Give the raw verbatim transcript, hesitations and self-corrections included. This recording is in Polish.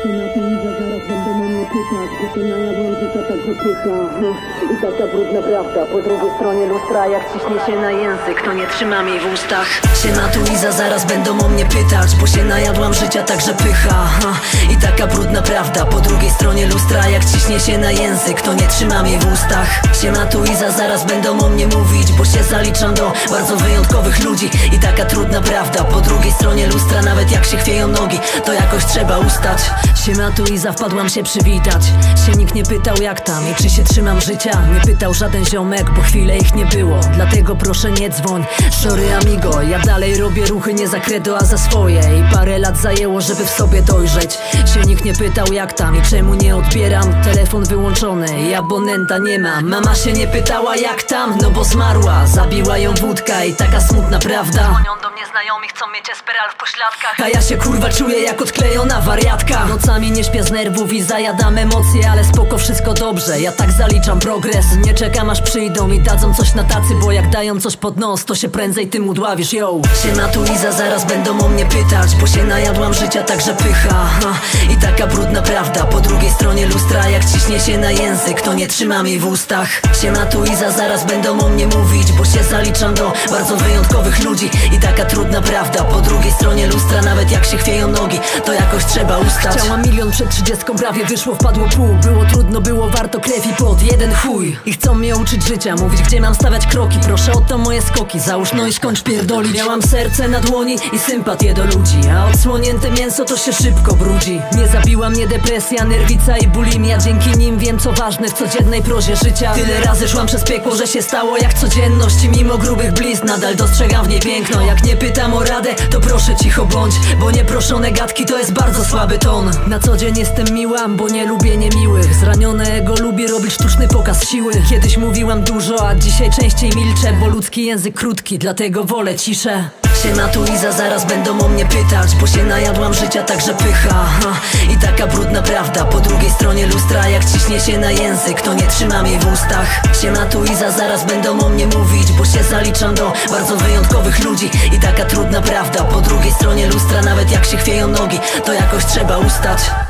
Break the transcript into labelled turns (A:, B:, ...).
A: na to Iza, zaraz będą o mnie pytać, bo to najadłam życia tak wypycha. I taka brudna prawda po drugiej stronie lustra, jak ciśnie się na język, to nie trzymam jej w ustach. Siema tu Iza, zaraz będą o mnie pytać, bo się najadłam życia także pycha. I taka brudna prawda po drugiej stronie lustra, jak ciśnie się na język, to nie trzymam jej w ustach. Siema tu Iza, zaraz będą o mnie mówić, bo się zaliczam do bardzo wyjątkowych ludzi. I taka trudna prawda po drugiej stronie lustra, nawet jak się chwieją nogi, to jakoś trzeba ustać. Siema tu Iza, wpadłam się przywitać. Się nikt nie pytał jak tam i czy się trzymam życia. Nie pytał żaden ziomek, bo chwilę ich nie było. Dlatego proszę nie dzwoń, sorry amigo. Ja dalej robię ruchy nie za credo, a za swoje. I parę lat zajęło, żeby w sobie dojrzeć. Się nikt nie pytał jak tam i czemu nie odbieram. Telefon wyłączony i abonenta nie ma. Mama się nie pytała jak tam, no bo zmarła. Zabiła ją wódka i taka smutna prawda.
B: Dzwonią do mnie znajomi, chcą mieć esperal w pośladkach.
A: A ja się kurwa czuję jak odklejona wariatka. Nocami nie śpię z nerwów i zajadam emocje, ale spoko, wszystko dobrze, ja tak zaliczam progres. Nie czekam aż przyjdą i dadzą coś na tacy, bo jak dają coś pod nos, to się prędzej tym udławisz, yo. Siema tu Iza, zaraz będą o mnie pytać, bo się najadłam życia także pycha. I taka brudna prawda po drugiej stronie lustra, jak ciśnie się na język, to nie trzymam jej w ustach. Siema tu Iza, zaraz będą o mnie mówić, bo się zaliczam do bardzo wyjątkowych ludzi. I taka trudna prawda po drugiej stronie lustra, nawet jak się chwieją nogi, to jakoś trzeba ustać. Chciałam milion przed trzydziestką, prawie wyszło, wpadło pół. Było trudno, było warto krew i pot, jeden chuj. I chcą mnie uczyć życia, mówić gdzie mam stawiać kroki. Proszę o to moje skoki, załóż no i skończ pierdolić. Miałam serce na dłoni i sympatię do ludzi, a odsłonięte mięso to się szybko brudzi. Nie zabiła mnie depresja, nerwica i bulimia. Dzięki nim wiem co ważne w codziennej prozie życia. Tyle razy szłam przez piekło, że się stało jak codzienność. I mimo grubych blizn nadal dostrzegam w niej piękno. Jak nie pytam o radę, to proszę cicho bądź, bo nieproszone gadki to jest bardzo słaby ton. Na co dzień jestem miła, bo nie lubię niemiłych. Zranione ego lubię robić sztuczny pokaz siły. Kiedyś mówiłam dużo, a dzisiaj częściej milczę, bo ludzki język krótki, dlatego wolę ciszę. Siema tu Iza, zaraz będą o mnie pytać, bo się najadłam życia także pycha. I taka brudna prawda po drugiej stronie lustra, jak ciśnie się na język, to nie trzymam jej w ustach. Siema tu Iza, zaraz będą o mnie mówić, bo się zaliczam do bardzo wyjątkowych ludzi. I taka trudna prawda po drugiej stronie lustra, nawet jak się chwieją nogi, to jakoś trzeba ustać.